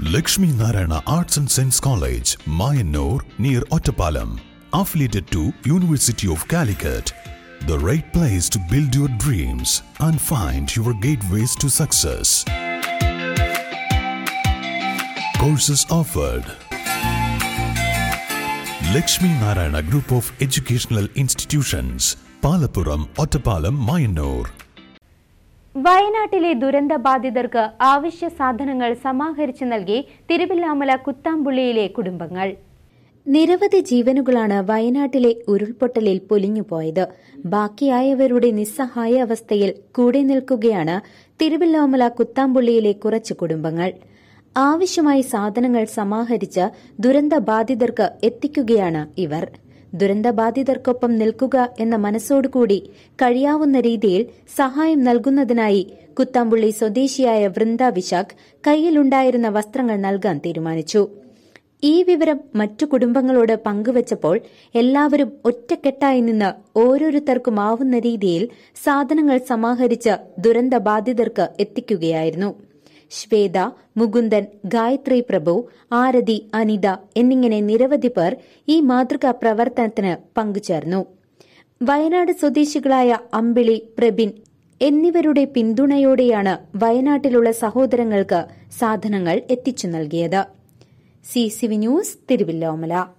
Lakshmi Narayana Arts and Science College, Mayanur, near Ottapalam. Affiliated to University of Calicut. The right place to build your dreams and find your gateways to success. Courses offered. Lakshmi Narayana Group of Educational Institutions, Palappuram, Ottapalam, Mayanur. വയനാട്ടിലെ ദുരന്തബാധിതർക്ക് ആവശ്യ സാധനങ്ങൾ സമാഹരിച്ചു നൽകി തിരുവില്ലാമല കുത്താമ്പുള്ളിയിലെ കുടുംബങ്ങൾ. നിരവധി ജീവനുകളാണ് വയനാട്ടിലെ ഉരുൾപൊട്ടലിൽ പൊലിഞ്ഞുപോയത്. ബാക്കിയായവരുടെ നിസ്സഹായ അവസ്ഥയിൽ കൂടെ നിൽക്കുകയാണ് തിരുവില്ലാമല കുത്താമ്പുള്ളിയിലെ കുറച്ച് കുടുംബങ്ങൾ. ആവശ്യമായ സാധനങ്ങൾ സമാഹരിച്ച് ദുരന്തബാധിതർക്ക് എത്തിക്കുകയാണ് ഇവർ. ദുരന്തബാധിതർക്കൊപ്പം നിൽക്കുക എന്ന മനസ്സോടുകൂടി കഴിയാവുന്ന രീതിയിൽ സഹായം നൽകുന്നതിനായി കുത്താമ്പുള്ളി സ്വദേശിയായ വൃന്ദ വിശാഖ് കയ്യിലുണ്ടായിരുന്ന വസ്ത്രങ്ങൾ നൽകാൻ തീരുമാനിച്ചു. ഈ വിവരം മറ്റു കുടുംബങ്ങളോട് പങ്കുവച്ചപ്പോൾ എല്ലാവരും ഒറ്റക്കെട്ടായി നിന്ന് ഓരോരുത്തർക്കുമാവുന്ന രീതിയിൽ സാധനങ്ങൾ സമാഹരിച്ച് ദുരന്തബാധിതർക്ക് എത്തിക്കുകയായിരുന്നു. ശ്വേത, മുകുന്ദൻ, ഗായത്രി പ്രഭു, ആരതി, അനിത എന്നിങ്ങനെ നിരവധി പേർ ഈ മാതൃകാ പ്രവർത്തനത്തിന് പങ്കുചേർന്നു. വയനാട് സ്വദേശികളായ അമ്പിളി, പ്രബിൻ എന്നിവരുടെ പിന്തുണയോടെയാണ് വയനാട്ടിലുള്ള സഹോദരങ്ങൾക്ക് സാധനങ്ങൾ എത്തിച്ചു നൽകിയത്. CCV news, Thiruvilwamala.